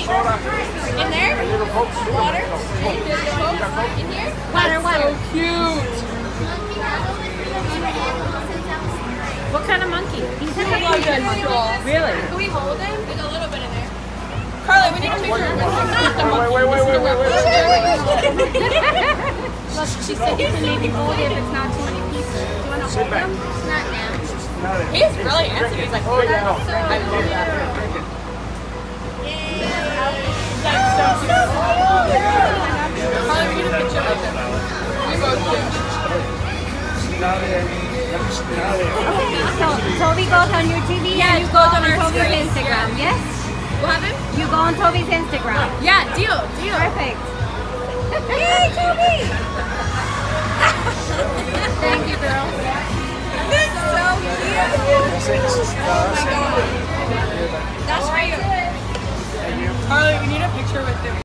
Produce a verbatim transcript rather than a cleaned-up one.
Wait, in there? Water? In here? Water, water. So cute. What kind of monkey? He's a Like monkey. a straw. Really? Can we hold him? There's a little bit in there. Carly, we need a picture of him. Wait, wait, wait, wait, wait, wait. Look, she said you can maybe hold it if it's not too many pieces. Do you want to hold him? Not now. He's really answered. He's like, oh yeah, so I love that. That's so cute. Carly, we need a picture of him. We both do. Okay, so Toby goes on your T V Yeah, and you it go goes on, on our Toby's screen. Instagram, yes? What happened? You go on Toby's Instagram. Yeah, deal, deal. Perfect. Yay, Toby! Thank you, girl. That's so cute. Oh my god. That's for you. Carly, we need a picture with him.